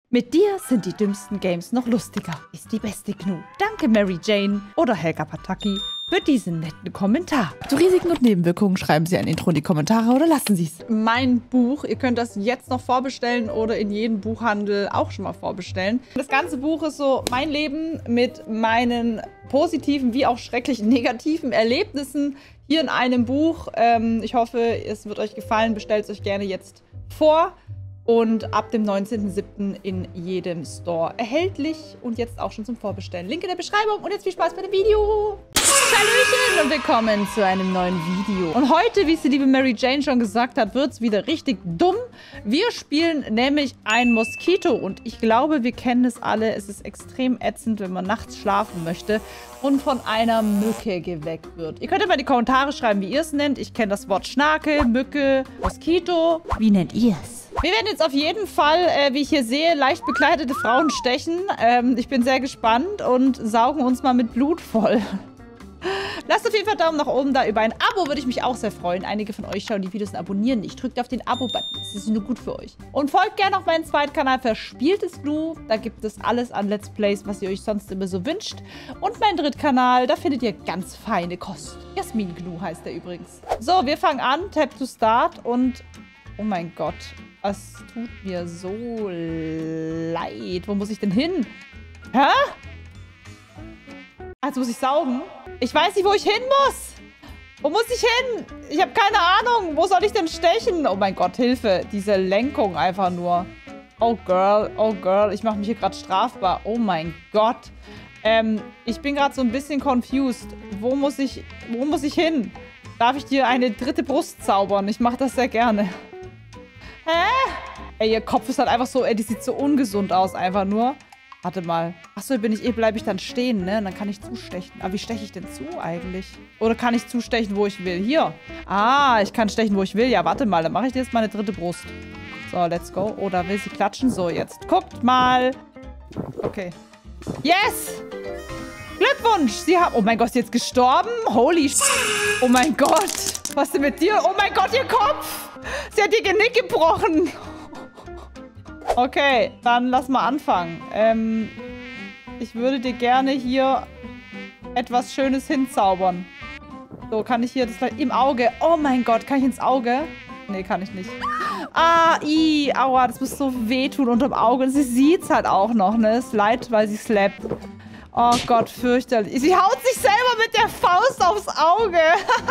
Mit dir sind die dümmsten Games noch lustiger, ist die beste Gnu. Danke Mary Jane oder Helga Pataki für diesen netten Kommentar. Zu Risiken und Nebenwirkungen schreiben Sie ein Intro in die Kommentare oder lassen Sie es. Mein Buch, ihr könnt das jetzt noch vorbestellen oder in jedem Buchhandel auch schon mal vorbestellen. Das ganze Buch ist so mein Leben mit meinen positiven wie auch schrecklichen negativen Erlebnissen hier in einem Buch. Ich hoffe, es wird euch gefallen. Bestellt es euch gerne jetzt vor. Und ab dem 19.07. in jedem Store erhältlich und jetzt auch schon zum Vorbestellen. Link in der Beschreibung und jetzt viel Spaß bei dem Video. Hallöchen und willkommen zu einem neuen Video. Und heute, wie es die liebe Mary Jane schon gesagt hat, wird es wieder richtig dumm. Wir spielen nämlich ein Moskito und ich glaube, wir kennen es alle. Es ist extrem ätzend, wenn man nachts schlafen möchte und von einer Mücke geweckt wird. Ihr könnt ja mal in die Kommentare schreiben, wie ihr es nennt. Ich kenne das Wort Schnake, Mücke, Moskito. Wie nennt ihr es? Wir werden jetzt auf jeden Fall, wie ich hier sehe, leicht bekleidete Frauen stechen. Ich bin sehr gespannt und saugen uns mal mit Blut voll. Lasst auf jeden Fall Daumen nach oben da. Über ein Abo würde ich mich auch sehr freuen. Einige von euch schauen die Videos und abonnieren nicht. Drückt auf den Abo-Button. Das ist nur gut für euch. Und folgt gerne auf meinen zweiten Kanal Verspieltes Gnu. Da gibt es alles an Let's Plays, was ihr euch sonst immer so wünscht. Und mein Drittkanal, da findet ihr ganz feine Kost. Jasmin Gnu heißt der übrigens. So, wir fangen an. Tap to Start und... Oh mein Gott. Es tut mir so leid. Wo muss ich denn hin? Hä? Jetzt muss ich saugen. Ich weiß nicht, wo ich hin muss. Wo muss ich hin? Ich habe keine Ahnung. Wo soll ich denn stechen? Oh mein Gott, Hilfe. Diese Lenkung einfach nur. Oh girl, ich mache mich hier gerade strafbar. Oh mein Gott. Ich bin gerade so ein bisschen confused. Wo muss ich hin? Darf ich dir eine dritte Brust zaubern? Ich mache das sehr gerne. Hä? Ey, ihr Kopf ist halt einfach so, ey, die sieht so ungesund aus, einfach nur. Warte mal. Achso, bleibe ich dann stehen, ne? Und dann kann ich zustechen. Aber wie steche ich denn zu eigentlich? Oder kann ich zustechen, wo ich will? Hier. Ah, ich kann stechen, wo ich will. Ja, warte mal. Dann mache ich dir jetzt meine dritte Brust. So, let's go. Oh, da will sie klatschen. So, jetzt. Guckt mal. Okay. Yes! Glückwunsch! Sie haben... Oh mein Gott, ist sie jetzt gestorben? Holy sh... Oh mein Gott. Was ist denn mit dir? Oh mein Gott, ihr Kopf! Sie hat ihr Genick gebrochen. Okay, dann lass mal anfangen. Ich würde dir gerne hier etwas Schönes hinzaubern. So, kann ich hier das gleich im Auge. Oh mein Gott, kann ich ins Auge? Nee, kann ich nicht. Ah, aua, das muss so wehtun unterm Auge. Und sie sieht's halt auch noch, ne? Es leid, weil sie slappt. Oh Gott, fürchterlich. Sie haut sich selber mit der Faust aufs Auge.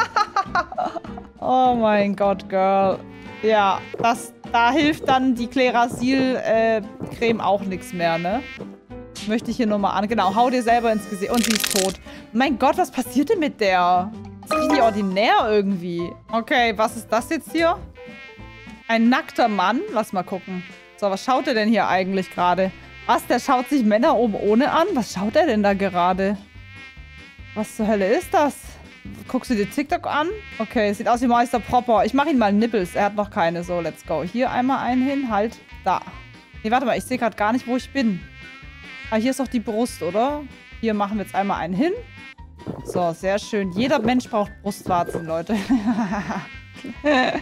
Oh mein Gott, Girl. Ja, da hilft dann die Klerasil-Creme auch nichts mehr, ne? Möchte ich hier nochmal an. Genau, hau dir selber ins Gesicht. Und sie ist tot. Mein Gott, was passiert denn mit der? Das ist richtig ordinär irgendwie. Okay, was ist das jetzt hier? Ein nackter Mann? Lass mal gucken. So, was schaut er denn hier eigentlich gerade? Was, der schaut sich Männer oben ohne an? Was schaut er denn da gerade? Was zur Hölle ist das? Guckst du dir TikTok an? Okay, sieht aus wie Meister Propper. Ich mache ihn mal Nippels. Er hat noch keine. So, let's go. Hier einmal einen hin. Halt, da. Nee, warte mal. Ich sehe gerade gar nicht, wo ich bin. Ah, hier ist doch die Brust, oder? Hier machen wir jetzt einmal einen hin. So, sehr schön. Jeder Mensch braucht Brustwarzen, Leute. Ah,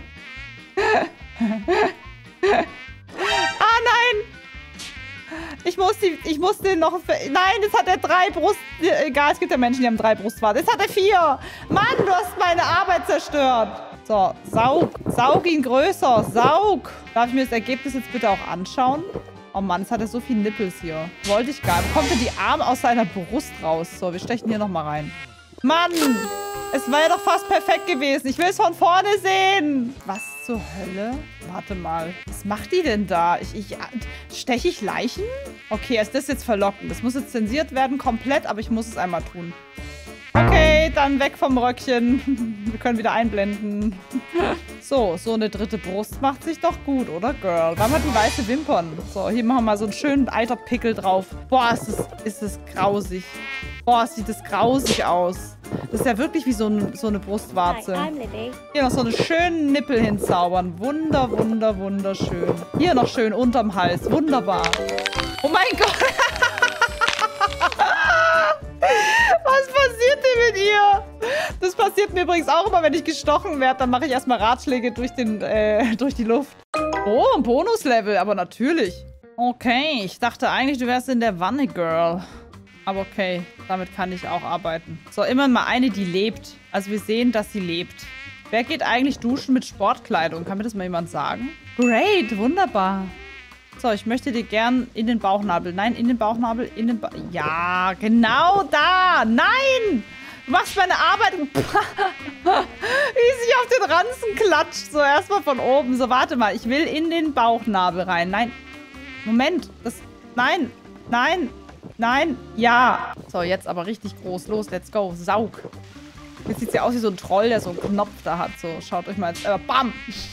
nein! Ich musste noch... Nein, jetzt hat er 3 Brust... Egal, es gibt ja Menschen, die haben 3 Brustwarzen. Jetzt hat er 4. Mann, du hast meine Arbeit zerstört. So, saug ihn größer. Saug. Darf ich mir das Ergebnis jetzt bitte auch anschauen? Oh Mann, jetzt hat er so viele Nippels hier. Wollte ich gar nicht. Kommt denn die Arme aus seiner Brust raus? So, wir stechen hier nochmal rein. Mann, es war ja doch fast perfekt gewesen. Ich will es von vorne sehen. Was zur Hölle? Warte mal. Was macht die denn da? Steche ich Leichen? Okay, ist das jetzt verlockend? Das muss jetzt zensiert werden, komplett, aber ich muss es einmal tun. Okay, dann weg vom Röckchen. Wir können wieder einblenden. So eine dritte Brust macht sich doch gut, oder, Girl? Warum hat die weiße Wimpern? So, hier machen wir mal so einen schönen alter Pickel drauf. Boah, ist das grausig. Boah, sieht das grausig aus. Das ist ja wirklich wie so eine Brustwarze. Hier noch so einen schönen Nippel hinzaubern. Wunderschön. Hier noch schön unterm Hals. Wunderbar. Oh mein Gott. Was passiert denn mit ihr? Das passiert mir übrigens auch immer, wenn ich gestochen werde. Dann mache ich erstmal Ratschläge durch die Luft. Oh, ein Bonuslevel, aber natürlich. Okay, ich dachte eigentlich, du wärst in der Wanne, Girl. Aber okay, damit kann ich auch arbeiten. So, immer mal eine, die lebt. Also wir sehen, dass sie lebt. Wer geht eigentlich duschen mit Sportkleidung? Kann mir das mal jemand sagen? Great, wunderbar. So, ich möchte dir gern in den Bauchnabel. Nein, in den Bauchnabel, in den Ja, genau da. Nein! Du machst meine Arbeit. Wie sich auf den Ranzen klatscht. So, erstmal von oben. So, warte mal. Ich will in den Bauchnabel rein. Nein. Moment. Nein. Nein. Nein. Ja. So, jetzt aber richtig groß. Los, let's go. Saug. Jetzt sieht sie aus wie so ein Troll, der so einen Knopf da hat. So, schaut euch mal jetzt. Bam!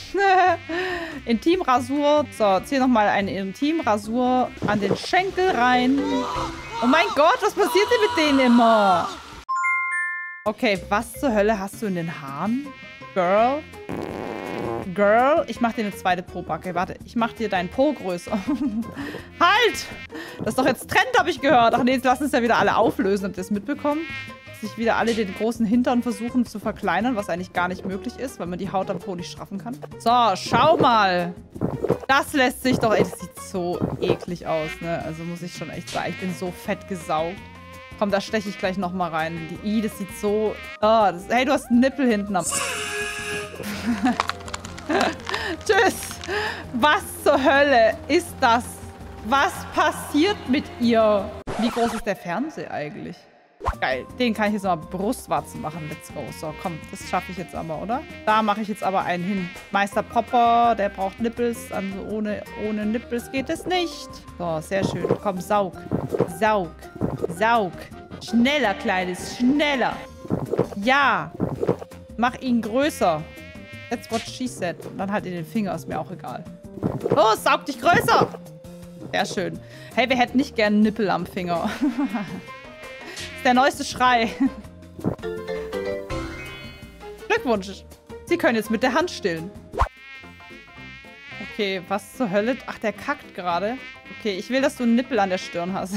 Intimrasur. So, zieh nochmal eine Intimrasur an den Schenkel rein. Oh mein Gott, was passiert denn mit denen immer? Okay, was zur Hölle hast du in den Haaren? Girl? Girl? Ich mach dir eine zweite Po-Backe. Warte, ich mach dir deinen Po größer. Halt! Das ist doch jetzt Trend, habe ich gehört. Ach nee, jetzt lassen es ja wieder alle auflösen. Habt ihr das mitbekommen? Sich wieder alle den großen Hintern versuchen zu verkleinern, was eigentlich gar nicht möglich ist, weil man die Haut am Po nicht straffen kann. So, schau mal. Das lässt sich doch... Ey, das sieht so eklig aus, ne? Also muss ich schon echt sagen, ich bin so fett gesaugt. Komm, da steche ich gleich nochmal rein. Das sieht so... Oh, hey, du hast einen Nippel hinten am... Tschüss. Was zur Hölle ist das? Was passiert mit ihr? Wie groß ist der Fernseher eigentlich? Geil. Den kann ich jetzt mal Brustwarzen machen. Let's go. So, komm. Das schaffe ich jetzt aber, oder? Da mache ich jetzt aber einen hin. Meister Popper, der braucht Nippels. Also ohne Nippels geht es nicht. So, sehr schön. Komm, saug. Saug. Saug. Schneller, Kleines. Schneller. Ja. Mach ihn größer. That's what she said. Und dann halt in den Finger. Ist mir auch egal. Los, saug dich größer. Sehr schön. Hey, wer hätte nicht gern einen Nippel am Finger? Der neueste Schrei. Glückwunsch. Sie können jetzt mit der Hand stillen. Okay, was zur Hölle? Ach, der kackt gerade. Okay, ich will, dass du einen Nippel an der Stirn hast.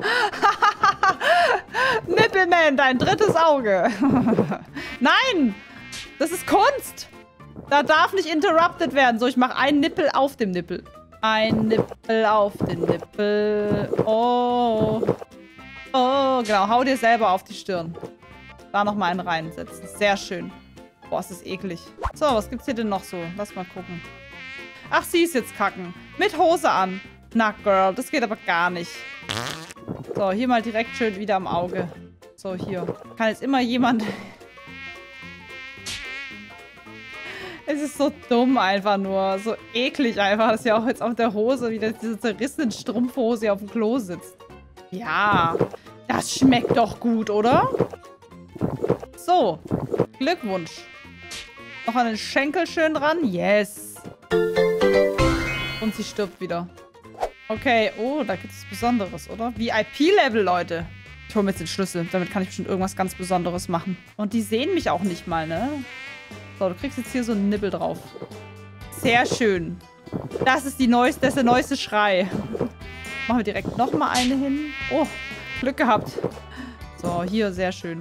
Nippelman, dein drittes Auge. Nein! Das ist Kunst! Da darf nicht interrupted werden. So, ich mache einen Nippel auf dem Nippel. Ein Nippel auf den Nippel. Oh. Oh, genau. Hau dir selber auf die Stirn. Da nochmal einen reinsetzen. Sehr schön. Boah, ist das eklig. So, was gibt's hier denn noch so? Lass mal gucken. Ach, sie ist jetzt kacken. Mit Hose an. Na, Girl, das geht aber gar nicht. So, hier mal direkt schön wieder am Auge. So, hier. Kann jetzt immer jemand... Es ist so dumm einfach nur. So eklig einfach, dass ja auch jetzt auf der Hose wieder diese zerrissenen Strumpfhose hier auf dem Klo sitzt. Ja, das schmeckt doch gut, oder? So, Glückwunsch. Noch an den Schenkel schön dran. Yes. Und sie stirbt wieder. Okay, oh, da gibt es Besonderes, oder? VIP-Level, Leute. Ich hole mir jetzt den Schlüssel. Damit kann ich bestimmt irgendwas ganz Besonderes machen. Und die sehen mich auch nicht mal, ne? So, du kriegst jetzt hier so einen Nippel drauf. Sehr schön. Das ist der neueste Schrei. Machen wir direkt nochmal eine hin. Oh, Glück gehabt. So, hier, sehr schön.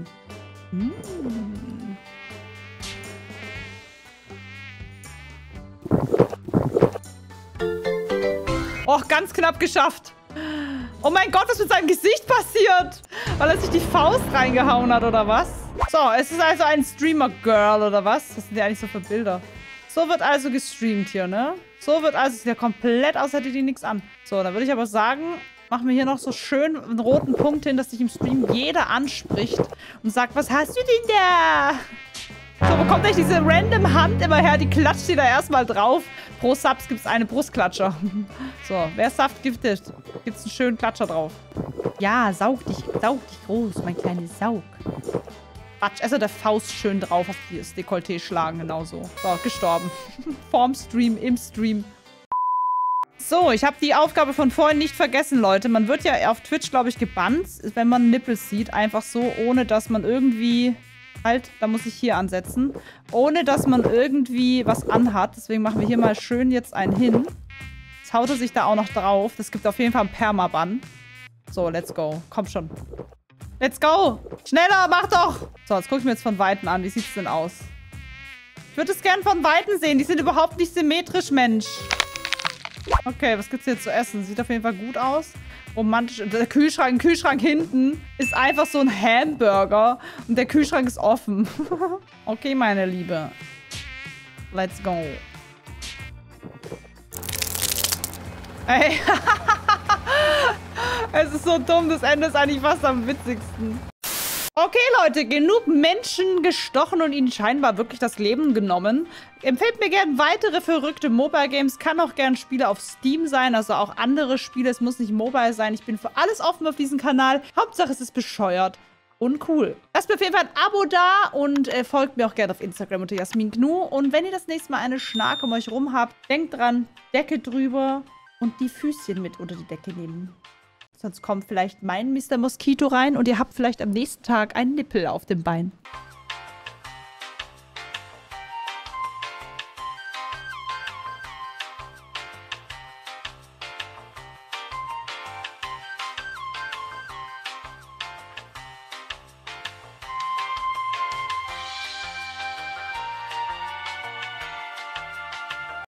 Oh, ganz knapp geschafft. Oh mein Gott, was ist mit seinem Gesicht passiert? Weil er sich die Faust reingehauen hat, oder was? So, es ist also ein Streamer-Girl, oder was? Was sind die eigentlich so für Bilder? So wird also gestreamt hier, ne? So wird also, sieht ja komplett aus, hätte die nichts an. So, dann würde ich aber sagen, machen wir hier noch so schön einen roten Punkt hin, dass sich im Stream jeder anspricht und sagt, was hast du denn da? So, wo kommt eigentlich diese random Hand immer her? Die klatscht die da erstmal drauf. Pro Subs gibt es eine Brustklatscher. So, wer Saft giftet, gibt es einen schönen Klatscher drauf. Ja, saug dich groß, mein kleines Saug. Quatsch, also der Faust schön drauf auf das Dekolleté schlagen, genau so. So, gestorben. Vorm Stream, im Stream. So, ich habe die Aufgabe von vorhin nicht vergessen, Leute. Man wird ja auf Twitch, glaube ich, gebannt, wenn man Nippels sieht. Einfach so, ohne dass man irgendwie... Halt, da muss ich hier ansetzen. Ohne dass man irgendwie was anhat. Deswegen machen wir hier mal schön jetzt einen hin. Jetzt haut er sich da auch noch drauf. Das gibt auf jeden Fall einen Permaban. So, let's go. Komm schon. Let's go. Schneller, mach doch. So, jetzt gucke ich mir jetzt von Weitem an. Wie sieht's denn aus? Ich würde es gern von Weitem sehen. Die sind überhaupt nicht symmetrisch, Mensch. Okay, was gibt's hier zu essen? Sieht auf jeden Fall gut aus. Romantisch. Der Kühlschrank hinten ist einfach so ein Hamburger. Und der Kühlschrank ist offen. Okay, meine Liebe. Let's go. Ey. Es ist so dumm. Das Ende ist eigentlich fast am witzigsten. Okay, Leute, genug Menschen gestochen und ihnen scheinbar wirklich das Leben genommen. Empfehlt mir gerne weitere verrückte Mobile-Games. Kann auch gerne Spiele auf Steam sein, also auch andere Spiele. Es muss nicht mobile sein. Ich bin für alles offen auf diesem Kanal. Hauptsache, es ist bescheuert und cool. Lasst mir auf jeden Fall ein Abo da und folgt mir auch gerne auf Instagram unter Jasmin Gnu. Und wenn ihr das nächste Mal eine Schnarke um euch rum habt, denkt dran, Decke drüber und die Füßchen mit unter die Decke nehmen. Sonst kommt vielleicht mein Mr. Moskito rein und ihr habt vielleicht am nächsten Tag einen Nippel auf dem Bein.